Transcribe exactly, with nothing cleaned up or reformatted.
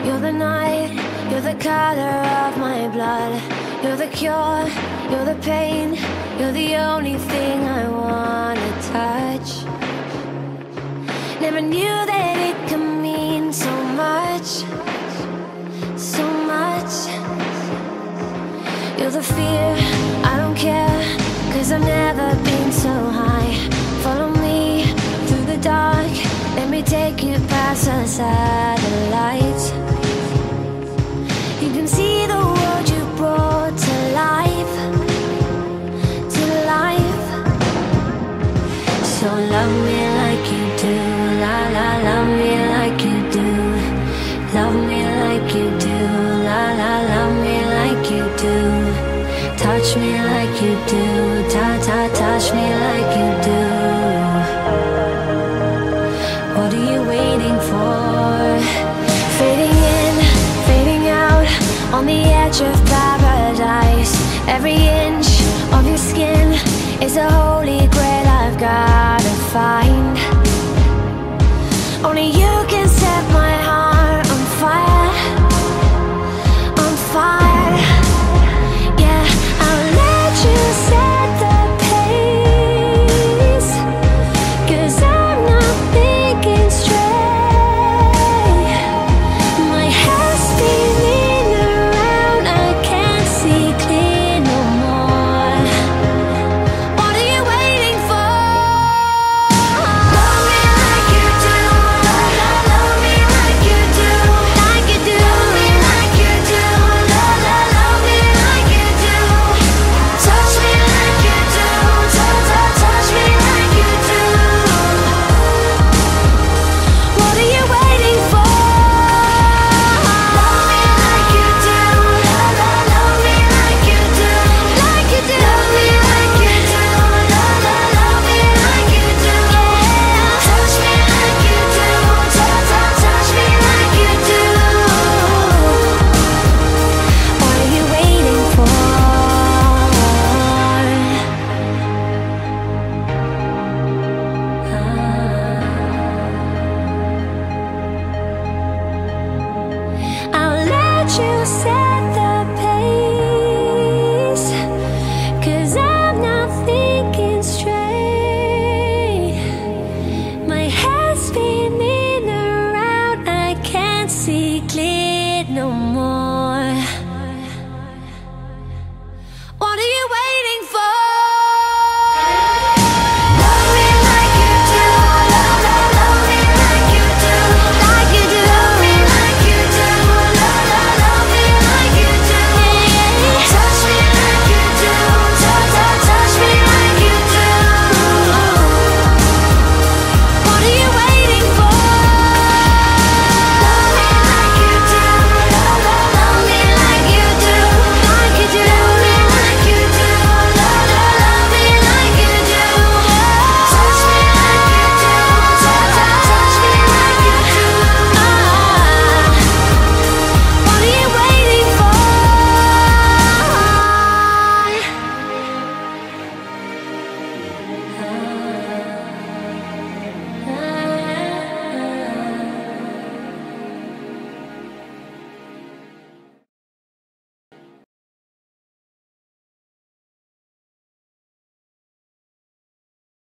You're the night, you're the color of my blood. You're the cure, you're the pain. You're the only thing I wanna touch. Never knew that it could mean so much, so much. You're the fear, I don't care, 'cause I've never been so high. Follow me through the dark, let me take you past the satellites. You can see the world you brought to life, to life. So love me like you do, la la, love me like you do. Love me like you do, la la, love me like you do. Touch me like you do, ta ta, touch me like you do. What are you waiting for? Fading in, fading out, on the edge of paradise. Every inch of your skin is a holy